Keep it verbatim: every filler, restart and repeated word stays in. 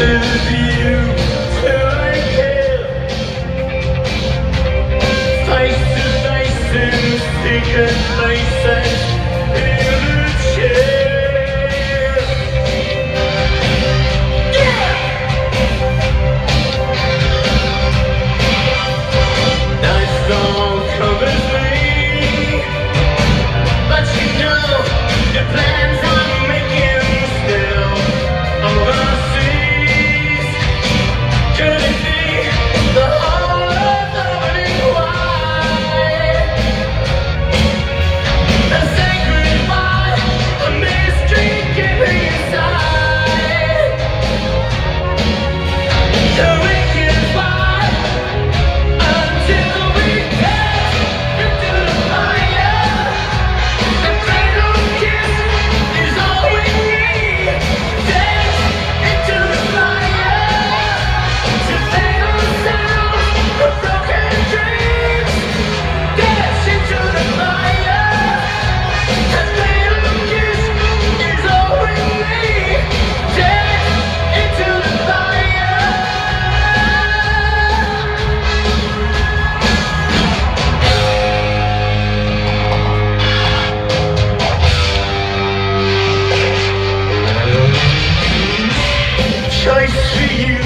Lose you till I kill. Face to face in secret places in a chair. Yeah! Night storm covers me, but you know the plans I'm making still overseas. Could it be the whole of the running wide? A sacred fire, a mystery keeping inside. The wicked fight until we pass into the fire. The fatal kiss is all we need. Dance into the fire. To fatal sounds of broken dreams. Dance into the fire. The fatal kiss is all we need. Dance into the fire. Choice for you.